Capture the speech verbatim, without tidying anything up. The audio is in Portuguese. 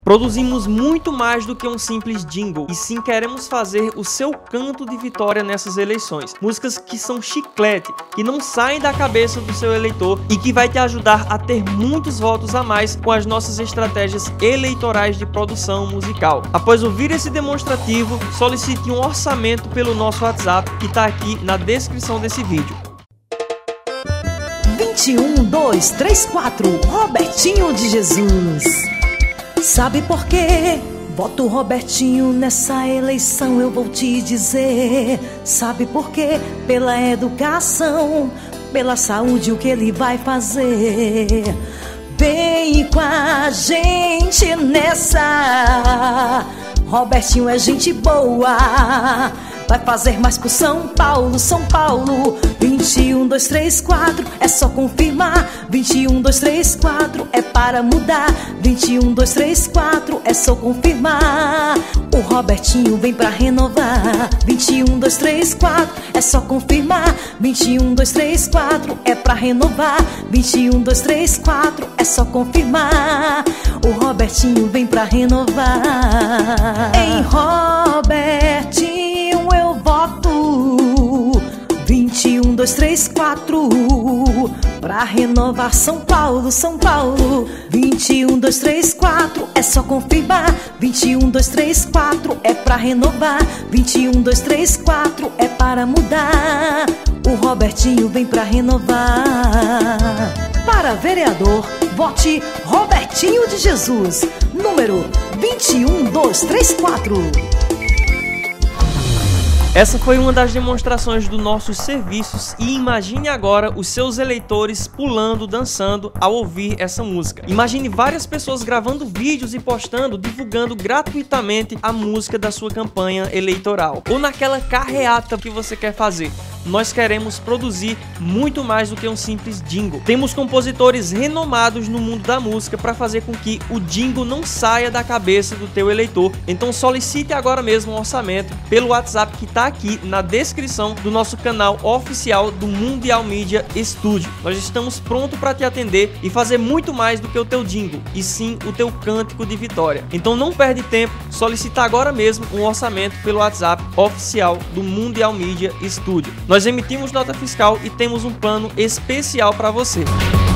Produzimos muito mais do que um simples jingle, e sim queremos fazer o seu canto de vitória nessas eleições. Músicas que são chiclete, que não saem da cabeça do seu eleitor e que vai te ajudar a ter muitos votos a mais com as nossas estratégias eleitorais de produção musical. Após ouvir esse demonstrativo, solicite um orçamento pelo nosso WhatsApp que está aqui na descrição desse vídeo. vinte e um, dois, três, quatro, Robertinho de Jesus. Sabe por quê? Voto Robertinho nessa eleição, eu vou te dizer. Sabe por quê? Pela educação, pela saúde, o que ele vai fazer. Vem com a gente nessa. Robertinho é gente boa, vai fazer mais pro São Paulo, São Paulo. Vinte e um, dois, três, quatro, é só confirmar. Vinte e um, dois, três, quatro, é para mudar. Vinte e um, dois, três, quatro, é só confirmar. O Robertinho vem pra renovar. Vinte e um, dois, três, quatro, é só confirmar. Vinte e um, dois, três, quatro, é pra renovar. Vinte e um, dois, três, quatro, é só confirmar. O Robertinho vem pra renovar. Em Robertinho eu voto. Vinte e um, dois, três, quatro, pra renovar São Paulo, São Paulo. Vinte e um, dois, três, quatro, é só confirmar. Vinte e um, dois, três, quatro, é pra renovar. Vinte e um, dois, três, quatro, é para mudar. O Robertinho vem pra renovar. Para vereador, vote Robertinho de Jesus, número vinte e um, dois, três, quatro. Essa foi uma das demonstrações dos nossos serviços e imagine agora os seus eleitores pulando, dançando ao ouvir essa música. Imagine várias pessoas gravando vídeos e postando, divulgando gratuitamente a música da sua campanha eleitoral ou naquela carreata que você quer fazer. Nós queremos produzir muito mais do que um simples jingle. Temos compositores renomados no mundo da música para fazer com que o jingle não saia da cabeça do teu eleitor. Então solicite agora mesmo um orçamento pelo WhatsApp que está aqui na descrição do nosso canal oficial do Mundial Media Studio. Nós estamos prontos para te atender e fazer muito mais do que o teu jingle, e sim o teu cântico de vitória. Então não perde tempo, solicita agora mesmo um orçamento pelo WhatsApp oficial do Mundial Media Studio. Nós emitimos nota fiscal e temos um plano especial para você.